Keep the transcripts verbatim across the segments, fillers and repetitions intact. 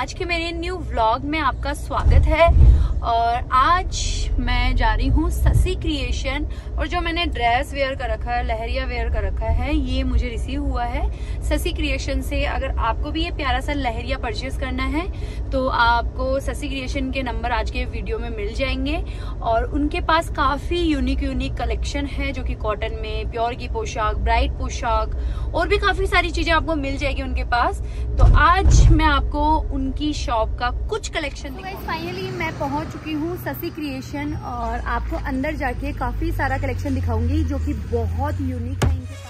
आज के मेरे न्यू व्लॉग में आपका स्वागत है। और आज मैं जा रही हूँ ससी क्रिएशन और जो मैंने ड्रेस वेयर कर रखा है, लहरिया वेयर कर रखा है, ये मुझे रिसीव हुआ है ससी क्रिएशन से। अगर आपको भी ये प्यारा सा लहरिया परचेज करना है तो आपको ससी क्रिएशन के नंबर आज के वीडियो में मिल जाएंगे। और उनके पास काफी यूनिक यूनिक कलेक्शन है जो कि कॉटन में, प्योर की पोशाक, ब्राइड पोशाक और भी काफी सारी चीजें आपको मिल जाएगी उनके पास। तो आज मैं आपको उनकी शॉप का कुछ कलेक्शन दिखाऊंगी। तो फाइनली मैं पहुंच चुकी हूँ ससी क्रिएशन और आपको अंदर जाके काफी सारा कलेक्शन दिखाऊंगी जो कि बहुत यूनिक है इनके पास।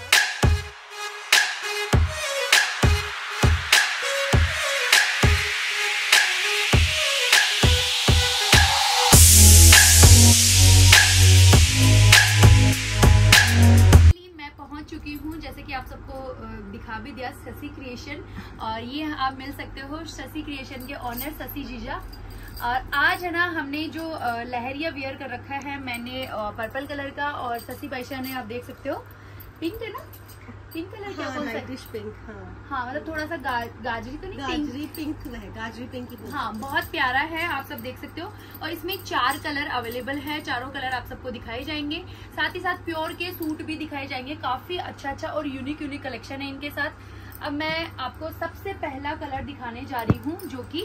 चुकी हूँ जैसे कि आप सबको दिखा भी दिया ससी क्रिएशन, और ये आप मिल सकते हो ससी क्रिएशन के ऑनर ससी जीजा। और आज है ना हमने जो लहरिया वेयर कर रखा है मैंने पर्पल कलर का, और ससी बाईशा ने आप देख सकते हो पिंक है ना, पिंक कलर क्या बोलते हैं, पिंक। हाँ हाँ मतलब थोड़ा सा गा, गाजरी तो नहीं, गाजरी पिंक है, गाजरी पिंक की। हाँ बहुत प्यारा है, आप सब देख सकते हो। और इसमें चार कलर अवेलेबल है, चारों कलर आप सबको दिखाए जाएंगे। साथ ही साथ प्योर के सूट भी दिखाए जाएंगे। काफी अच्छा अच्छा और यूनिक यूनिक कलेक्शन है इनके साथ। अब मैं आपको सबसे पहला कलर दिखाने जा रही हूँ जो कि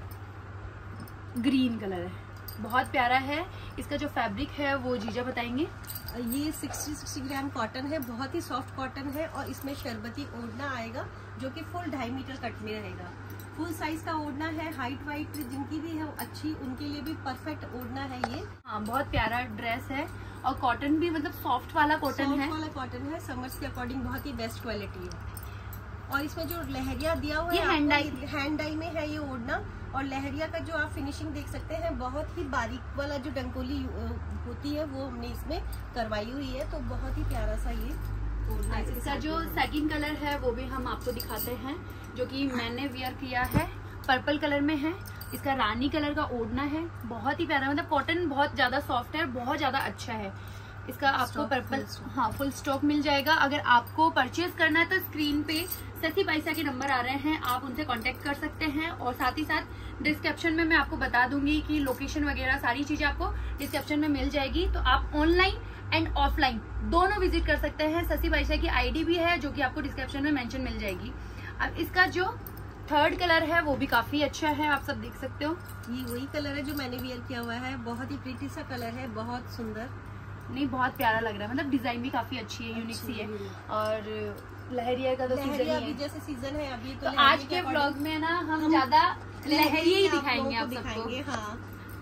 ग्रीन कलर है, बहुत प्यारा है। इसका जो फैब्रिक है वो जीजा बताएंगे। ये साठ साठ ग्राम कॉटन है, बहुत ही सॉफ्ट कॉटन है और इसमें शरबती ओढ़ना आएगा जो कि फुल ढाई मीटर कट में रहेगा। फुल साइज का ओढ़ना है, हाइट वाइट जिनकी भी है अच्छी उनके लिए भी परफेक्ट ओढ़ना है ये। हाँ बहुत प्यारा ड्रेस है और कॉटन भी मतलब सॉफ्ट वाला कॉटन है, वाला कॉटन है, समर्स के अकॉर्डिंग बहुत ही बेस्ट क्वालिटी है। और इसमें जो लहरिया दिया हुआ है हैंड डाई हैंड डाई में है ये ओढ़ना। और लहरिया का जो आप फिनिशिंग देख सकते हैं बहुत ही बारीक वाला जो डंकोली होती है वो हमने इसमें करवाई हुई है, तो बहुत ही प्यारा सा ये ओढ़ना। इसका जो सेकंड कलर है वो भी हम आपको दिखाते हैं जो कि मैंने वेयर किया है, पर्पल कलर में है। इसका रानी कलर का ओढ़ना है, बहुत ही प्यारा, मतलब कॉटन बहुत ज्यादा सॉफ्ट है, बहुत ज्यादा अच्छा है। इसका आपको पर्पल हाँ फुल स्टॉक मिल जाएगा। अगर आपको परचेज करना है तो स्क्रीन पे ससी बाईशा के नंबर आ रहे हैं, आप उनसे कांटेक्ट कर सकते हैं। और साथ ही साथ डिस्क्रिप्शन में मैं आपको बता दूंगी कि लोकेशन वगैरह सारी चीजें आपको डिस्क्रिप्शन में मिल जाएगी, तो आप ऑनलाइन एंड ऑफलाइन दोनों विजिट कर सकते हैं। ससी बाईशा की आईडी भी है जो कि आपको डिस्क्रिप्शन में मेंशन मिल जाएगी। अब इसका जो थर्ड कलर है वो भी काफी अच्छा है, आप सब देख सकते हो। ये वही कलर है जो मैंने वेयर किया हुआ है, बहुत ही प्रीटी सा कलर है, बहुत सुंदर, नहीं बहुत प्यारा लग रहा है, मतलब डिजाइन भी काफी अच्छी है, यूनिक सी है। और लहरिया का तो सीजन है, अभी जैसे सीजन है अभी तो, तो आज के व्लॉग में ना हम, हम ज्यादा लहरिया ही दिखाएंगे आप सबको। हाँ।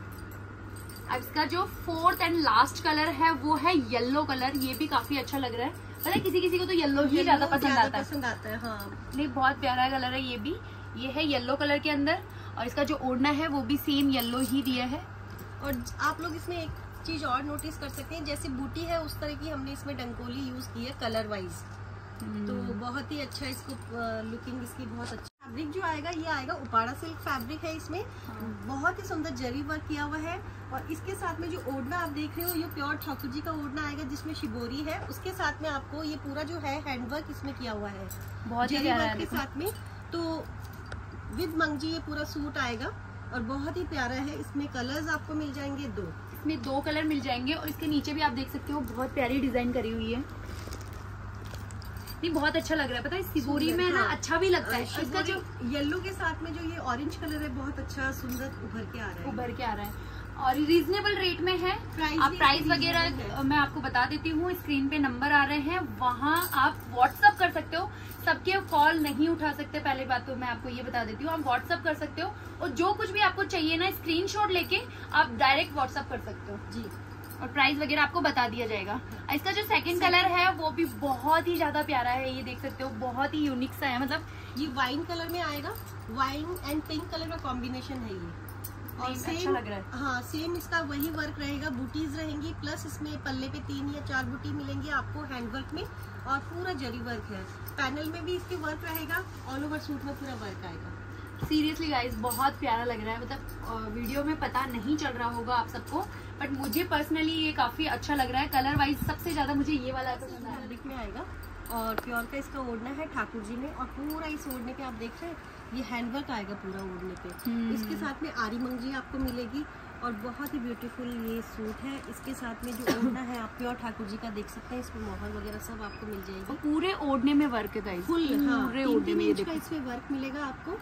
अब इसका जो फोर्थ एंड लास्ट कलर है वो है येलो कलर, ये भी काफी अच्छा लग रहा है। पता है किसी किसी को तो येलो ही ज्यादा पसंद आता है, पसंद आता है। हाँ नहीं बहुत प्यारा कलर है ये भी। ये है येलो कलर के अंदर, और इसका जो ओढ़ना है वो भी सेम येलो ही दिया है। और आप लोग इसमें एक चीज और नोटिस कर सकते हैं, जैसे बूटी है उस तरह की हमने इसमें डंकोली यूज की है कलर वाइज, तो बहुत ही अच्छा इसको लुकिंग इसकी बहुत अच्छा। फैब्रिक जो आएगा ये आएगा उपाड़ा सिल्क फैब्रिक है, इसमें बहुत ही सुंदर जरी वर्क किया हुआ है। और इसके साथ में जो ओढ़ना आप देख रहे हो ये प्योर ठाकुर जी का ओढ़ना आएगा जिसमें शिबोरी है, उसके साथ में आपको ये पूरा जो है हैंडवर्क इसमें किया हुआ है बहुत जरी वर्क के साथ में। तो विद मंगजी ये पूरा सूट आएगा और बहुत ही प्यारा है। इसमें कलर्स आपको मिल जाएंगे दो, इसमें दो कलर मिल जाएंगे। और इसके नीचे भी आप देख सकते हो बहुत प्यारी डिजाइन करी हुई है, नहीं बहुत अच्छा लग रहा है। पता है सिबोरी में ना हाँ। अच्छा भी लगता है। इसका जो येलो के साथ में जो ये ऑरेंज कलर है बहुत अच्छा सुंदर उभर के आ रहा है, उभर के आ रहा है और रीजनेबल रेट में है। प्राइस आप प्राइस वगैरह मैं आपको बता देती हूँ, स्क्रीन पे नंबर आ रहे हैं, वहाँ आप व्हाट्सअप कर सकते हो। सबके कॉल नहीं उठा सकते, पहले बात तो मैं आपको ये बता देती हूँ, आप व्हाट्सअप कर सकते हो और जो कुछ भी आपको चाहिए ना स्क्रीनशॉट लेके आप डायरेक्ट व्हाट्सअप कर सकते हो जी। और प्राइस वगैरह आपको बता दिया जाएगा। इसका जो सेकंड कलर है वो भी बहुत ही ज्यादा प्यारा है, ये देख सकते हो बहुत ही यूनिक सा है, मतलब ये वाइन कलर में आएगा, वाइन एंड पिंक कलर का कॉम्बिनेशन है ये। और सेम अच्छा लग रहा है। हाँ सेम इसका वही वर्क रहेगा, बूटीज रहेंगी, प्लस इसमें पल्ले पे तीन या चार बूटी मिलेंगी आपको हैंडवर्क में, और पूरा जरी वर्क है। पैनल में भी इसके वर्क रहेगा, ऑल ओवर सूट में पूरा वर्क आएगा। सीरियसली गाइस बहुत प्यारा लग रहा है, मतलब वीडियो में पता नहीं चल रहा होगा आप सबको, बट मुझे पर्सनली ये काफी अच्छा लग रहा है। कलर वाइज सबसे ज्यादा मुझे ये वाला पसंद आया। में आएगा और प्योर का इसका ओढ़ना है ठाकुर जी में, और पूरा इस ओढ़ने पे आप देख रहे हैं ये हैंडवर्क आएगा पूरा ओढ़ने पे। इसके साथ में आरी मंगजी आपको मिलेगी और बहुत ही ब्यूटीफुल ये सूट है। इसके साथ में जो ओढ़ना है आप प्योर ठाकुर जी का देख सकते हैं, इसमें मोहर वगैरह सब आपको मिल जाएगी। पूरे ओढ़ने में वर्क है गाइस, फुल पूरे ओढ़ने में ये देखो इसमें वर्क मिलेगा आपको।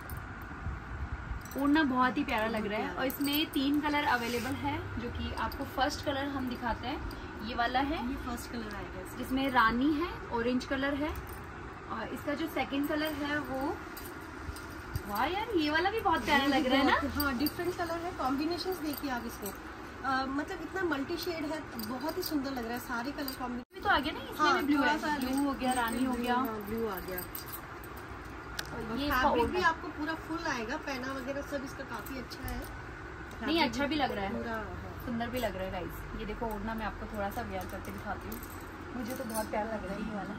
ओढ़ना बहुत ही प्यारा लग रहा है और इसमें तीन कलर अवेलेबल है, जो कि आपको फर्स्ट कलर हम दिखाते हैं, ये वाला है, ये फर्स्ट कलर आएगा जिसमें रानी है, ऑरेंज कलर है। और इसका जो सेकंड कलर है वो, वाह यार ये वाला भी बहुत प्यारा लग रहा है ना। हाँ, डिफरेंट कलर है, कॉम्बिनेशंस देखिए आप इसमें, आ, मतलब इतना मल्टी शेड है, बहुत ही सुंदर लग रहा है। सारे कलर कॉम्बिनेशन तो आ गया ना, इसमें हाँ, भी ब्लू है, सा ब्लू हो गया, रानी हो गया, ब्लू आ गया। और ये फैब्रिक भी आपको पूरा फुल आएगा, पहना वगैरह सब इसका काफी अच्छा है। नहीं अच्छा भी लग रहा है, पूरा सुंदर भी लग रहा है गाइस। ये देखो ओढ़ना मैं आपको थोड़ा सा वेयर करके दिखाती हूँ, मुझे तो बहुत प्यारा लग रहा है ये वाला।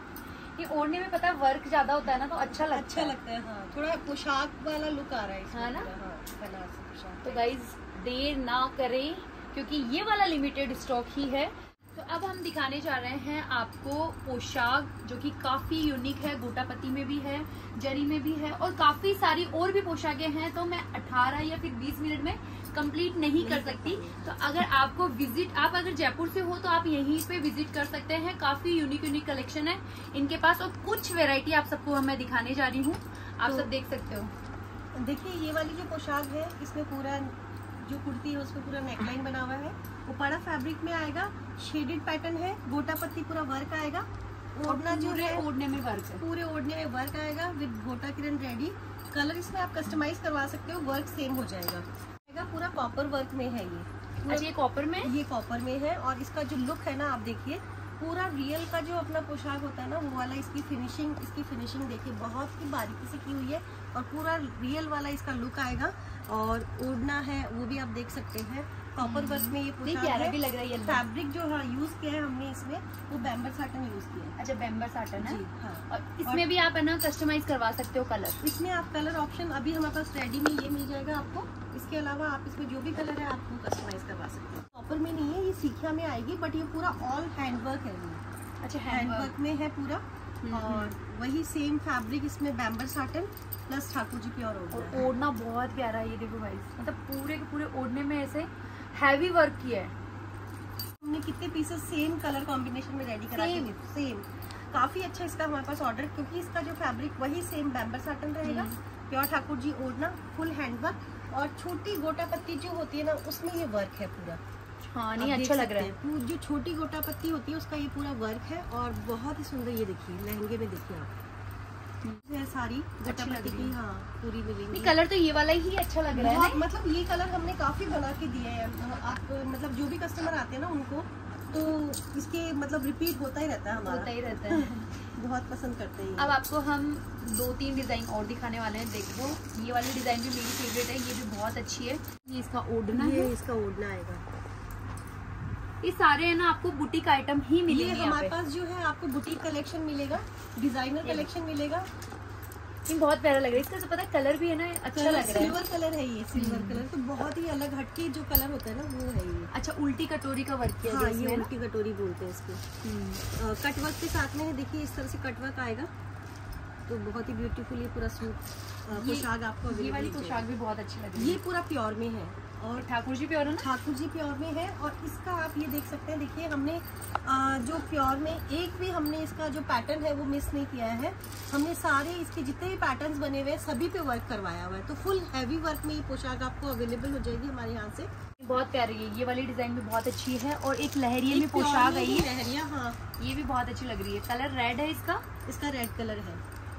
ये ओढ़ने में पता है वर्क ज्यादा होता है ना, तो अच्छा लगता अच्छा है। लगता है हाँ, थोड़ा पोशाक वाला लुक आ रहा है इसमें। हाँ ना? हाँ, बनारसी पोशाक। तो गाइज देर ना करें, क्योंकि ये वाला लिमिटेड स्टॉक ही है। तो अब हम दिखाने जा रहे हैं आपको पोशाक, जो कि काफी यूनिक है, गोटापत्ती में भी है, जरी में भी है, और काफी सारी और भी पोशाकें हैं। तो मैं अठारह या फिर बीस मिनट में कंप्लीट नहीं कर सकती। तो अगर आपको विजिट, आप अगर जयपुर से हो तो आप यहीं पे विजिट कर सकते हैं। काफी यूनिक यूनिक कलेक्शन है इनके पास, और कुछ वेरायटी आप सबको मैं दिखाने जा रही हूँ, आप तो, सब देख सकते हो। देखिए ये वाली जो पोशाक है, इसमें पूरा जो कुर्ती है उसमें पूरा नेकलाइन बना हुआ है, उपाड़ा फैब्रिक में आएगा, शेडेड पैटर्न है, गोटा पत्ती पूरा वर्क आएगा। ओढ़ना जो है ओढ़ने में वर्क है, पूरे ओढ़ने में वर्क आएगा विद गोटा किरण रेडी। कलर इसमें आप कस्टमाइज करवा सकते हो, वर्क सेम हो जाएगा। पूरा कॉपर वर्क में है ये। अच्छा ये कॉपर में, ये कॉपर में है, और इसका जो लुक है ना आप देखिए, पूरा रियल का जो अपना पोशाक होता है ना वो वाला, इसकी फिनिशिंग इसकी फिनिशिंग देखिए बहुत ही बारीकी से की हुई है, और पूरा रियल वाला इसका लुक आएगा। और ओढ़ना है वो भी आप देख सकते हैं, कॉपर वर्क में ये पोशाक है। भी लग रहा है। फैब्रिक जो हाँ यूज किया है हमने इसमें, वो बैम्बर साटन यूज किया है। अच्छा बैम्बर साटन है जी हाँ। और इसमें भी आप है ना कस्टमाइज करवा सकते हो कलर। इसमें आप कलर ऑप्शन अभी हमारे पास रेडी में ये मिल जाएगा आपको। इसके अलावा आप इसमें जो भी कलर है आप वो कस्टमाइज करवा सकते हो। कॉपर में नहीं है, ये सीखिया में आएगी, बट ये पूरा ऑल हैंडवर्क है ये। अच्छा हैंडवर्क में है पूरा, और वही सेम फैब्रिक इसमें bamber satin plus Thakur ji pure और ओढ़ना बहुत प्यारा है। ये देखो भाई, मतलब पूरे के पूरे ओढ़ने में ऐसे हैवी वर्क किया है। हमने कितने पीसेस सेम कलर कॉम्बिनेशन में रेडी करा के सेम, काफी अच्छा इसका हमारे पास ऑर्डर, क्योंकि इसका जो फैब्रिक वही सेम बैम्बर साटन रहेगा, प्योर ठाकुर जी ओढ़ना, फुल हैंडवर्क, और छोटी गोटा पत्ती जो होती है ना उसमें ये वर्क है पूरा। हाँ नहीं अच्छा लग रहा है। जो छोटी गोटा पत्ती होती है उसका ये पूरा वर्क है, और बहुत ही सुंदर। ये देखिए लहंगे में देखिए आप सारी गोटा पत्ती की हाँ पूरी मिलेगी। कलर तो ये वाला ही अच्छा लग रहा है, मतलब ये कलर हमने काफी बना के दिए हैं। आप मतलब जो भी कस्टमर आते हैं ना उनको तो इसके मतलब रिपीट होता ही रहता है, हमारा होता ही रहता है। बहुत पसंद करते हैं। अब आपको हम दो तीन डिजाइन और दिखाने वाले हैं, देखो ये वाली डिजाइन भी मेरी फेवरेट है, ये भी बहुत अच्छी है। ये इसका ओढ़ना है, इसका ओढ़ना आएगा। ये सारे है ना आपको बुटीक आइटम ही मिलेंगे। ये हमारे पास जो है आपको बुटीक कलेक्शन मिलेगा, डिजाइनर कलेक्शन मिलेगा। ये बहुत प्यारा लग रहा है, इसका जो पता है कलर भी है ना अच्छा लग रहा है। सिल्वर कलर है ये, सिल्वर कलर तो बहुत ही अलग हटके जो कलर होता है ना वो है ये। अच्छा उल्टी कटोरी का वर्क किया है। हाँ ये उल्टी कटोरी बोलते हैं इसको। कट वर्क के साथ में देखिए इस तरह से कट वर्क आएगा, तो बहुत ही ब्यूटीफुल ये पूरा सूट पोशाक आपको। ये वाली पोशाक भी बहुत अच्छी लग रही है। ये पूरा प्योर में है, और ठाकुर जी प्योर है ना, ठाकुर जी प्योर में है। और इसका आप ये देख सकते हैं, देखिए हमने आ, जो प्योर में एक भी हमने इसका जो पैटर्न है वो मिस नहीं किया है। हमने सारे इसके जितने भी पैटर्न्स बने हुए हैं सभी पे वर्क करवाया हुआ है, तो फुल हैवी वर्क में ये पोशाक आपको अवेलेबल हो जाएगी हमारे यहाँ से। बहुत प्यारी है, ये वाली डिजाइन भी बहुत अच्छी है। और एक लहरिया में पोशाक आई है, लहरिया हाँ ये भी बहुत अच्छी लग रही है। कलर रेड है इसका, इसका रेड कलर है।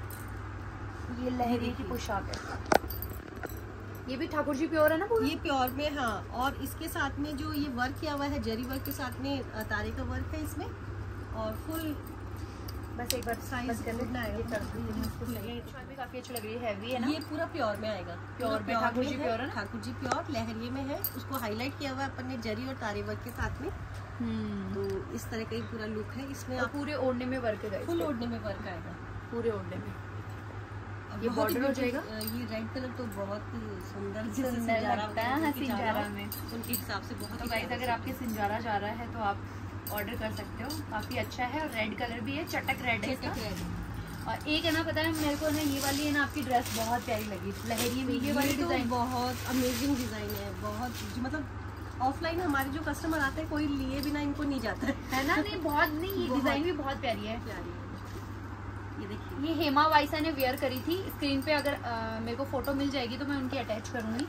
ये लहरिया की पोशाक है, ये भी ठाकुर जी प्योर है ना पूरा? ये प्योर में हाँ। और इसके साथ में जो ये वर्क किया हुआ है जरी वर्क के साथ में तारे का वर्क है इसमें, और फुल बस एक बार साइज करना है। ये कर भी काफी अच्छी लग रही है, हैवी है ना। ये पूरा प्योर में आएगा, प्योर में ठाकुर जी प्योर है, ठाकुर जी प्योर लहरिये में है। उसको हाईलाइट किया हुआ है अपन ने जरी और तारे वर्क के साथ में। तो इस तरह का ही पूरा लुक है इसमें। और पूरे ओढ़ने में वर्क है, फुल ओढ़ने में वर्क आएगा, पूरे ओढ़ने में। ये बॉर्डर हो जाएगा। ये रेड कलर तो बहुत सुंदर सुंदर लगता है सिंजारा में, उनके हिसाब से बहुत। तो गाइस अगर आपके सिंजारा जा रहा है तो आप ऑर्डर कर सकते हो, काफी अच्छा है। और रेड कलर भी है, चटक रेड है इसका। और एक है ना, पता है मेरे को ना ये वाली है ना आपकी ड्रेस बहुत प्यारी लगी, लहरिये में ये वाली डिजाइन बहुत अमेजिंग डिजाइन है, बहुत मतलब ऑफलाइन हमारे जो कस्टमर आते हैं कोई लिए बिना इनको नहीं जाता है, है ना। नहीं बहुत नहीं, ये डिजाइन भी बहुत प्यारी है। प्यारी है। ये देखिए, ये हेमा वाइसा ने वेयर करी थी। स्क्रीन पे अगर आ, मेरे को फोटो मिल जाएगी तो मैं उनकी अटैच करूंगी,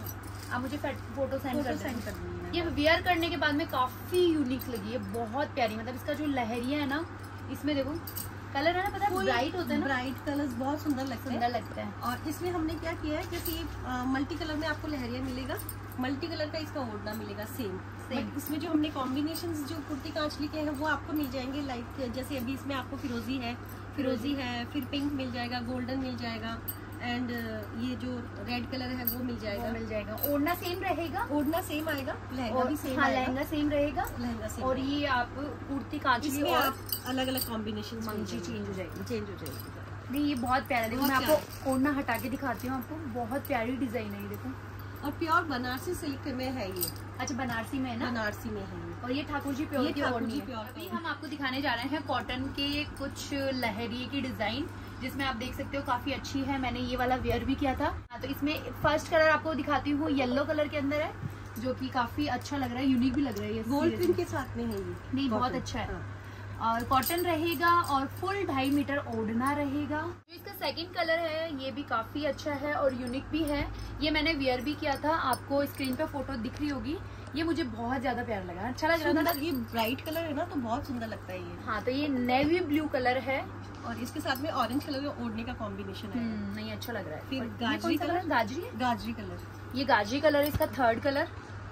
आप मुझे फोटो सेंड कर सेंड कर देंगे। ये वेयर करने के बाद में काफी यूनिक लगी है, बहुत प्यारी। मतलब इसका जो लहरिया है ना, इसमें देखो कलर है ना, पता है ब्राइट होता है ना, ब्राइट कलर्स बहुत सुंदर लगते हैं, सुंदर लगता है। और इसमें हमने क्या किया है, जैसे ये मल्टी कलर में आपको लहरिया मिलेगा, मल्टी कलर का इसका ओढ़ना मिलेगा सेम सेम। इसमें जो हमने कॉम्बिनेशंस जो कुर्ती कांच लिखे हैं वो आपको मिल जाएंगे, लाइक जैसे अभी इसमें आपको फिरोजी है, फिरोजी है, फिर पिंक मिल जाएगा, गोल्डन मिल जाएगा, एंड ये जो रेड कलर है वो मिल जाएगा, मिल जाएगा। ओढ़ना सेम रहेगा, ओढ़ना सेम आएगा, लहंगा भी सेम हाँ, आएगा, लहंगा सेम रहेगा, लहंगा सेम। और ये आप कुर्ती कांच इसमें आप अलग अलग कॉम्बिनेशन मंजी चेंज हो जाएगी, चेंज हो जाएगी। नहीं ये बहुत प्यारा, देखो मैं आपको ओढ़ना हटा के दिखाती हूँ आपको, बहुत प्यारी डिजाइन है ये देखो। और प्योर बनारसी सिल्क में है ये। अच्छा बनारसी में है ना, बनारसी में है ये। और ये ठाकुर जी प्योर की ओढ़नी है। प्योर। अभी हम आपको दिखाने जा रहे हैं कॉटन के कुछ लहरिये की डिजाइन, जिसमें आप देख सकते हो काफी अच्छी है। मैंने ये वाला वेयर भी किया था। तो इसमें फर्स्ट कलर आपको दिखाती हूँ, येलो कलर के अंदर है, जो कि काफी अच्छा लग रहा है, यूनिक भी लग रहा है। ये गोल्ड प्रिंट के साथ में है ये, नहीं बहुत अच्छा है। और कॉटन रहेगा और फुल ढाई मीटर ओढ़ना रहेगा। जो इसका सेकंड कलर है ये भी काफी अच्छा है और यूनिक भी है। ये मैंने वेयर भी किया था, आपको स्क्रीन पे फोटो दिख रही होगी। ये मुझे बहुत ज्यादा प्यारा लगा, अच्छा लग रहा था ना। ये ब्राइट कलर है ना, तो बहुत सुंदर लगता है ये। हाँ, तो ये नेवी ब्लू कलर है और इसके साथ में ऑरेंज कलर का ओढ़ने का कॉम्बिनेशन है। नहीं अच्छा लग रहा है। फिर गाजरी कलर, गाजरी है, गाजरी कलर, ये गाजरी कलर इसका थर्ड कलर।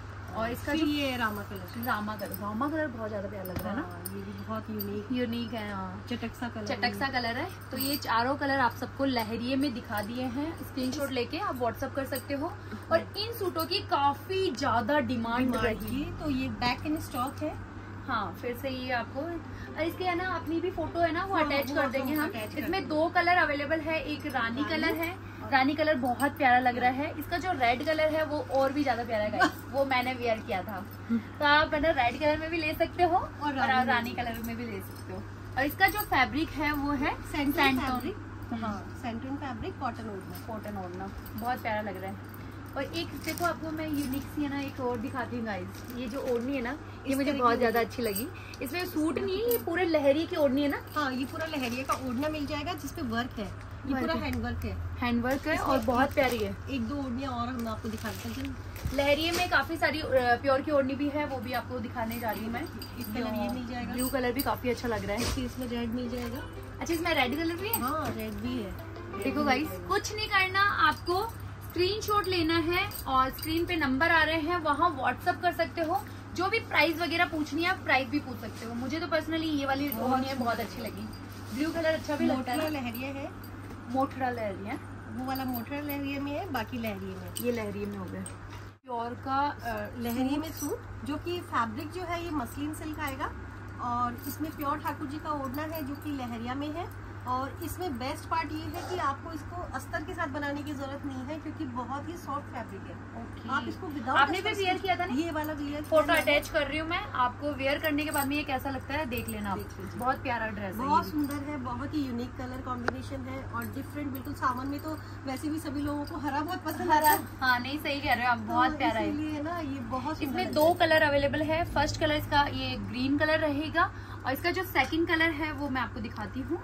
और इसका फिर ये रामा कलर, रामा कलर, रामा कलर बहुत ज्यादा प्यारा लग रहा है ना, ये भी बहुत यूनिक यूनिक है। हाँ, चटक सा कलर, चटक सा कलर है। तो ये चारों कलर आप सबको लहरिये में दिखा दिए हैं, स्क्रीनशॉट लेके आप व्हाट्सअप कर सकते हो। और इन सूटों की काफी ज्यादा डिमांड रही, तो ये बैक इन स्टॉक है। हाँ, फिर से ये आपको इसके है ना अपनी भी फोटो है ना, वो हाँ, अटैच वो कर देंगे हम। अटैच इसमें दो कलर अवेलेबल है, एक रानी कलर है, रानी कलर बहुत प्यारा लग रहा है। इसका जो रेड कलर है वो और भी ज्यादा प्यारा है, वो मैंने वेयर किया था। तो आप है ना रेड कलर में भी ले सकते हो और रानी, रानी कलर में भी ले सकते हो। और इसका जो फैब्रिक है वो है सैंटन फैब्रिक, हाँ सैंटन फैब्रिक, कॉटन ओढ़ना, कॉटन ओढ़ना बहुत प्यारा लग रहा है। और एक देखो आपको मैं यूनिक सी है ना एक और दिखाती हूँ गाइस। ये जो ओढ़नी है ना, ये मुझे बहुत ज्यादा अच्छी लगी। इसमें सूट नहीं है, ये पूरे लहरी की ओढ़नी है ना। हाँ, ये पूरा लहरिया का ओढ़ना मिल जाएगा, जिसपे वर्क है, ये पूरा हैंड वर्क है, हैंड वर्क है और बहुत प्यारी है। एक दो ओढ़नियाँ और हम आपको दिखाते हैं। लहरिये में काफी सारी प्योर की ओढ़नी भी है, वो भी आपको दिखाने जा रही हूँ मैं। इस कलर ये मिल जाएगा, ब्लू कलर भी काफी अच्छा लग रहा है। इसमें रेड मिल जाएगा। अच्छा, इसमें रेड कलर भी है। हाँ, रेड भी है। देखो गाइस, कुछ नहीं करना, आपको स्क्रीनशॉट लेना है और स्क्रीन पे नंबर आ रहे हैं, वहाँ व्हाट्सअप कर सकते हो। जो भी प्राइस वगैरह पूछनी है आप प्राइस भी पूछ सकते हो। मुझे तो पर्सनली ये वाली ओढ़नी बहुत अच्छी लगी, ब्लू कलर अच्छा भी लगता है। लहरिया है, मोटरा लहरिया, वो वाला मोटरा लहरिया में है, बाकी लहरिये में, ये लहरिये में हो गया। प्योर का लहरिये में सूट, जो कि फैब्रिक जो है ये मसलिन सिल्क आएगा, और इसमें प्योर ठाकुर जी का ओढ़ना है जो कि लहरिया में है। और इसमें बेस्ट पार्ट ये है कि आपको इसको अस्तर के साथ बनाने की जरूरत नहीं है, क्योंकि बहुत ही सॉफ्ट फैब्रिक है। okay. आप इसको विदाउट, आपने भी वेयर किया था ना, ये वाला वेयर, फोटो अटैच कर रही हूँ मैं आपको। वेयर करने के बाद में ये कैसा लगता है देख लेना, बहुत प्यारा ड्रेस है, बहुत सुंदर है, बहुत ही यूनिक कलर कॉम्बिनेशन है और डिफरेंट बिल्कुल। सावन में तो वैसे भी सभी लोगों को हरा बहुत पसंद है। हाँ नहीं, सही कह रहे हो आप, बहुत प्यारा है ना ये, बहुत। इसमें दो कलर अवेलेबल है। फर्स्ट कलर इसका ये ग्रीन कलर रहेगा, और इसका जो सेकंड कलर है वो मैं आपको दिखाती हूँ,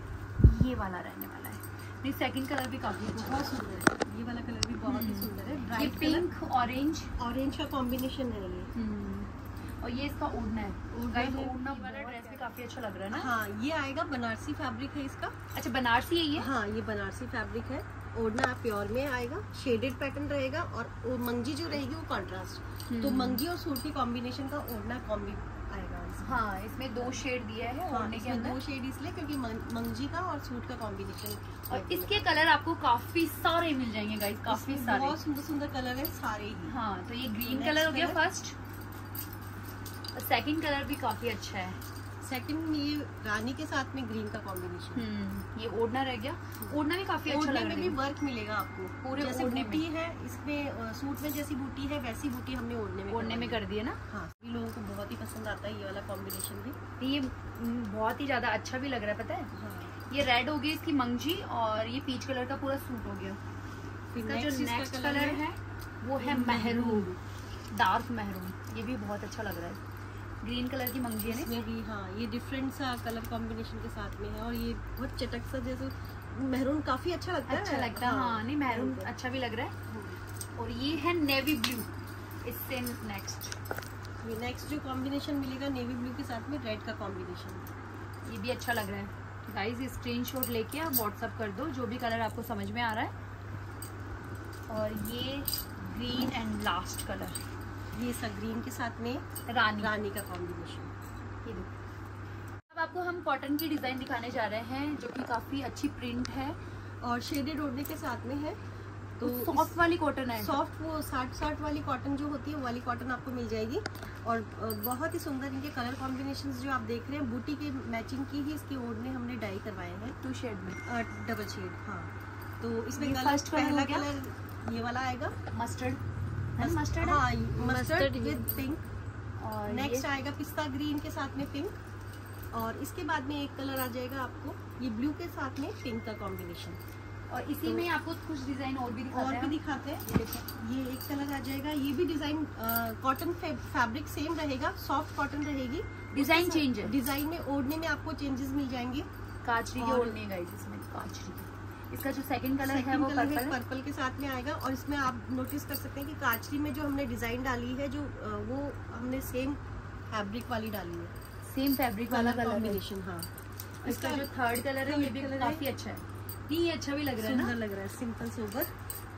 ये वाला रहने वाला है। नहीं, सेकंड कलर भी काफी अच्छा, बहुत सुंदर है, ये वाला कलर भी बहुत ही सुंदर है। ब्राइट पिंक ऑरेंज, ऑरेंज का कॉम्बिनेशन है ये। और ये इसका ओढ़ना है, ओढ़ना वाला ड्रेस भी काफी अच्छा लग रहा है ना। हाँ, ये आएगा बनारसी फैब्रिक है इसका। अच्छा, बनारसी है ये? हाँ, ये बनारसी फैब्रिक है। ओढ़ना प्योर में आएगा, शेडेड पैटर्न रहेगा, और मंजी जो रहेगी वो कॉन्ट्रास्ट। तो मंजी और सूट की कॉम्बिनेशन का ओढ़ना कॉम्बी आएगा। हाँ, इसमें दो शेड दिया है ओढ़ने के अंदर, दो शेड इसलिए क्योंकि मंजी का और सूट का कॉम्बिनेशन। और इसके कलर आपको काफी सारे मिल जाएंगे गाइस, काफी सारे, बहुत सुंदर सुंदर कलर है सारे ही। हाँ, तो ये ग्रीन कलर हो गया फर्स्ट, और सेकंड कलर भी काफी अच्छा है। सेकंड में ये रानी के साथ में ग्रीन का कॉम्बिनेशन। ये ओढ़ना रह गया, ओढ़ना भी काफी अच्छा लग रहा है। में भी वर्क मिलेगा आपको पूरे, जैसे बूटी है इसमें, सूट में जैसी बूटी है वैसी बूटी हमने ओढ़ने में ओढ़ने में कर दी है ना। हाँ, भी लोगों को बहुत ही पसंद आता है ये वाला कॉम्बिनेशन भी। ये बहुत ही ज्यादा अच्छा भी लग रहा है, पता है। हाँ। ये रेड हो गई इसकी मंगजी, और ये पीच कलर का पूरा सूट हो गया। इसका जो नेक्स्ट कलर है वो है महरून, डार्क महरून। ये भी बहुत अच्छा लग रहा है। ग्रीन कलर की मंगजी है इसमें भी। हाँ, ये डिफरेंट सा कलर कॉम्बिनेशन के साथ में है, और ये बहुत चटक सा, जैसे महरून काफी अच्छा लगता है। अच्छा लगता है, हाँ नहीं महरून अच्छा भी लग रहा है। और ये है नेवी ब्लू, इससे नेक्स्ट ये नेक्स्ट जो कॉम्बिनेशन मिलेगा नेवी ब्लू के साथ में रेड का कॉम्बिनेशन, ये भी अच्छा लग रहा है। गाइस ये स्क्रीनशॉट लेके आप व्हाट्सअप कर दो जो भी कलर आपको समझ में आ रहा है। और ये ग्रीन एंड लास्ट कलर, ये सब ग्रीन के साथ में रानी रानी का कॉम्बिनेशन। ये देखो, अब आपको हम कॉटन की डिजाइन दिखाने जा रहे हैं जो कि काफी अच्छी प्रिंट है और शेडेड ओढ़ने के साथ में है। तो सॉफ्ट वाली कॉटन है, सॉफ्ट वो साठ साठ वाली कॉटन जो होती है वो वाली कॉटन आपको मिल जाएगी। और बहुत ही सुंदर इनके कलर कॉम्बिनेशंस जो आप देख रहे हैं, बूटी के मैचिंग की ही इसके ओढ़ने हमने डाई करवाए हैं, टू शेड में, डबल शेड। हाँ, तो इसमें फर्स्ट पहला कलर ये वाला आएगा मस्टर्ड, मस्टर्ड हाँ मस्टर्ड विद पिंक, और नेक्स्ट आएगा पिस्ता ग्रीन के साथ में पिंक, और इसके बाद में एक कलर आ जाएगा आपको ये ब्लू के साथ में पिंक का कॉम्बिनेशन। और इसी तो में आपको कुछ डिजाइन और भी दिखाते और हैं। भी दिखाते हैं। ये देखो, ये एक कलर आ जाएगा। ये भी डिजाइन कॉटन फैब्रिक सेम रहेगा, सॉफ्ट कॉटन रहेगी, डिजाइन चेंज है। डिजाइन में ओढ़ने में आपको चेंजेस मिल जाएंगे। काचरी के ओढ़ने गाइस, इसमें काचरी। इसका जो सेकंड कलर है वो पर्पल है, पर्पल के साथ में आएगा। और इसमें आप नोटिस कर सकते हैं कि काचरी में जो हमने डिजाइन डाली है, जो वो हमने सेम फैब्रिक वाली डाली है, सेम फैब्रिक वाला कॉम्बिनेशन। हाँ, इसका जो थर्ड कलर है ये भी काफी अच्छा है, नहीं अच्छा भी लग रहा है ना, लग रहा है सिंपल सोबर।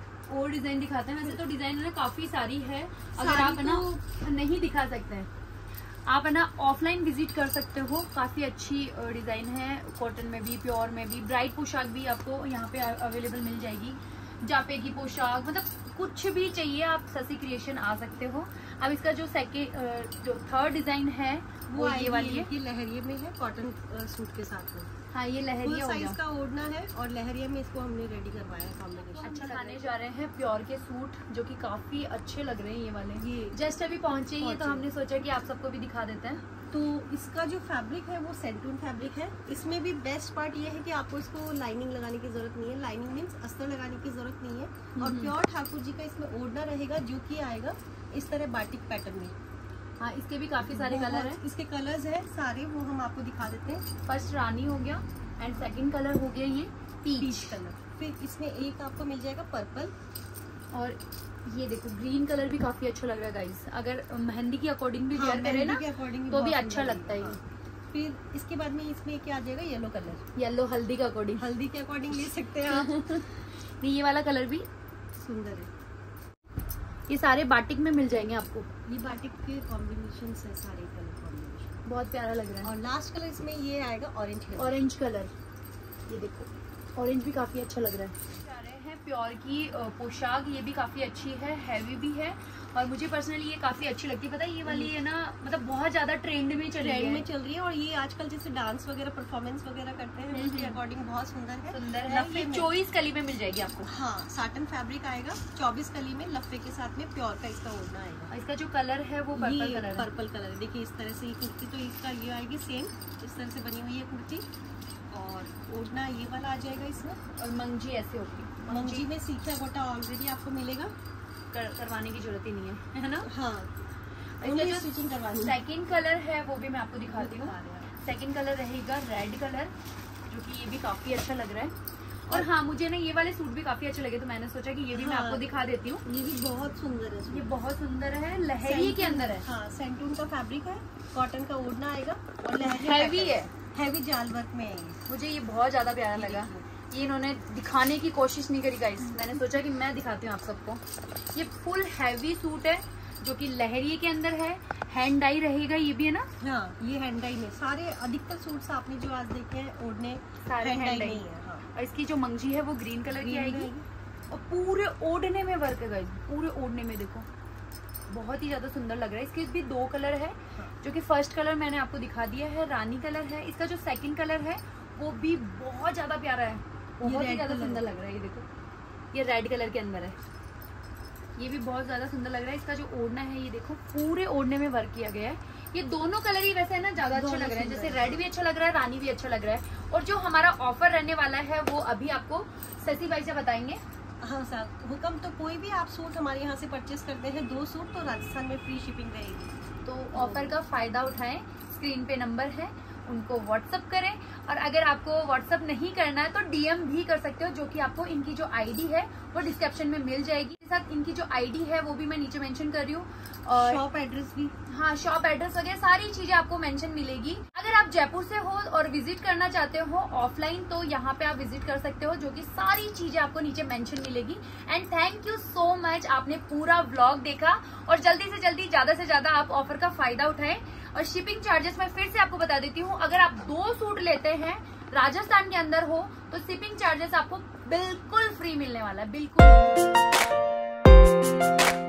और डिजाइन दिखाते हैं। वैसे तो डिजाइन ना काफी सारी है, अगर आप ना तो नहीं दिखा सकते हैं, आप है ना ऑफलाइन विजिट कर सकते हो। काफी अच्छी डिजाइन है, कॉटन में भी, प्योर में भी, ब्राइड पोशाक भी आपको यहाँ पे अवेलेबल मिल जाएगी। जापे की पोशाक, मतलब कुछ भी चाहिए आप ससी क्रिएशन आ सकते हो। अब इसका जो सेकेंड जो थर्ड डिजाइन है वो ये वाली है, ये लहरिये में है, कॉटन सूट के साथ में। हाँ, ये लहरिया हो गया, साइज का ओढ़ना है, और लहरिया में इसको हमने रेडी करवाया है कॉम्बिनेशन। अच्छा खाने जा रहे हैं प्योर के सूट जो कि काफी अच्छे लग रहे हैं। ये वाले ये जस्ट अभी पहुंचे ही, तो हमने सोचा कि आप सबको भी दिखा देते हैं। तो इसका जो फैब्रिक है वो सेंटून फैब्रिक है। इसमें भी बेस्ट पार्ट ये है कि आपको इसको लाइनिंग लगाने की जरूरत नहीं है, लाइनिंग मीन्स अस्तर लगाने की जरूरत नहीं है। और प्योर ठाकुर जी का इसमें ओढ़ना रहेगा जो कि आएगा इस तरह बाटिक पैटर्न में। हाँ, इसके भी काफी सारे कलर हैं। इसके कलर्स हैं सारे, वो हम आपको दिखा देते हैं। फर्स्ट रानी हो गया एंड सेकंड कलर हो गया ये पीच, पीच कलर। फिर इसमें एक आपको मिल जाएगा पर्पल, और ये देखो ग्रीन कलर भी काफी अच्छा लग रहा है गाइस। अगर मेहंदी के अकॉर्डिंग भी वेयर करे ना तो भी अच्छा लगता है। फिर इसके बाद में इसमें क्या आ जाएगा, येलो कलर, येलो हल्दी के अकॉर्डिंग, हल्दी के अकॉर्डिंग ले सकते हैं आप। नहीं, ये वाला कलर भी सुंदर है। ये सारे बाटिक में मिल जाएंगे आपको, ये बाटिक के कॉम्बिनेशन है, सारे कलर कॉम्बिनेशन बहुत प्यारा लग रहा है। और लास्ट कलर इसमें ये आएगा ऑरेंज, ऑरेंज कलर। ये देखो ऑरेंज भी काफी अच्छा लग रहा है। प्योर की पोशाक, ये भी काफी अच्छी है, हैवी भी है, और मुझे पर्सनली ये काफी अच्छी लगती है। पता है ये वाली है ना, मतलब बहुत ज्यादा ट्रेंड में चल रही है, में चल रही है। और ये आजकल जैसे डांस वगैरह परफॉर्मेंस वगैरह करते हैं उसके अकॉर्डिंग बहुत सुंदर है, सुंदर है। ये चौबीस कली में मिल जाएगी आपको। हाँ, साटन फैब्रिक आएगा, चौबीस कली में लफे के साथ में प्योर का इसका ओढ़ना आएगा। इसका जो कलर है वो पर्पल कलर, पर्पल कलर है। देखिए इस तरह से ये कुर्ती, तो इसका ये आएगी सेम इस तरह से बनी हुई है कुर्ती, और ओढ़ना ये वाला आ जाएगा इसमें। और मंगजी ऐसे होगी, मंगजी में सीखा गोटा ऑलरेडी आपको मिलेगा, कर, करवाने की जरूरत ही नहीं है, है ना। हाँ, इसका जो स्टिचिंग करवानी। सेकंड कलर है वो भी मैं आपको दिखाती हूँ। सेकंड कलर रहेगा रेड कलर, जो कि ये भी काफी अच्छा लग रहा है। और हाँ, मुझे ना ये वाले सूट भी काफी अच्छे लगे, तो मैंने सोचा कि ये भी हाँ, मैं आपको दिखा देती हूँ। ये भी बहुत सुंदर है, ये बहुत सुंदर है, लहरिये के अंदर है। हाँ, सेंटून का फैब्रिक है, कॉटन का ओढ़ना आएगा, और हैवी है, हैवी जाल वर्क में है। मुझे ये बहुत ज्यादा प्यारा लगा। ये इन्होंने दिखाने की कोशिश नहीं करी गाइस, मैंने सोचा कि मैं दिखाती हूँ आप सबको। ये फुल हैवी सूट है जो कि लहरिये के अंदर है, हैंड डाई रहेगा ये भी, है ना। हाँ, ये हैंड डाई में सारे अधिकतर सूट्स आपने जो आज देखे हैं ओढ़ने सारे हैंड डाई है। हाँ। और इसकी जो मंगजी है वो ग्रीन कलर की आएगी, और पूरे ओढ़ने में वर्क है गाइस, पूरे ओढ़ने में देखो बहुत ही ज्यादा सुंदर लग रहा है। इसके भी दो कलर है, जो कि फर्स्ट कलर मैंने आपको दिखा दिया है, रानी कलर है। इसका जो सेकंड कलर है वो भी बहुत ज्यादा प्यारा है, बहुत ही ज्यादा सुंदर लग रहा है। ये देखो, ये रेड कलर के अंदर है, ये भी बहुत ज्यादा सुंदर लग रहा है। इसका जो ओढ़ना है ये देखो पूरे ओढ़ने में वर्क किया गया है। ये दोनों कलर ही वैसे है ना ज्यादा अच्छे लग रहे हैं, जैसे रेड भी अच्छा लग रहा है, रानी भी अच्छा लग रहा है। और जो हमारा ऑफर रहने वाला है वो अभी आपको शशि भाई से बताएंगे। हाँ सर, हुक्म। तो कोई भी आप सूट हमारे यहाँ से परचेस करते हैं, दो सूट, तो राजस्थान में फ्री शिपिंग रहेगी। तो ऑफर का फायदा उठाएं, स्क्रीन पे नंबर है, उनको व्हाट्सअप करें। और अगर आपको व्हाट्सअप नहीं करना है तो डीएम भी कर सकते हो, जो कि आपको इनकी जो आईडी है वो डिस्क्रिप्शन में मिल जाएगी। साथ इनकी जो आईडी है वो भी मैं नीचे मेंशन कर रही हूँ, और शॉप एड्रेस भी, हाँ शॉप एड्रेस वगैरह सारी चीजें आपको मेंशन मिलेगी। अगर आप जयपुर से हो और विजिट करना चाहते हो ऑफलाइन, तो यहाँ पे आप विजिट कर सकते हो, जो कि सारी चीजें आपको नीचे मेंशन मिलेगी। And thank you so much, आपने पूरा व्लॉग देखा और जल्दी से जल्दी ज्यादा से ज्यादा आप ऑफर का फायदा उठाएं। और शिपिंग चार्जेस मैं फिर से आपको बता देती हूँ, अगर आप दो सूट लेते हैं राजस्थान के अंदर हो तो शिपिंग चार्जेस आपको बिल्कुल फ्री मिलने वाला है, बिल्कुल।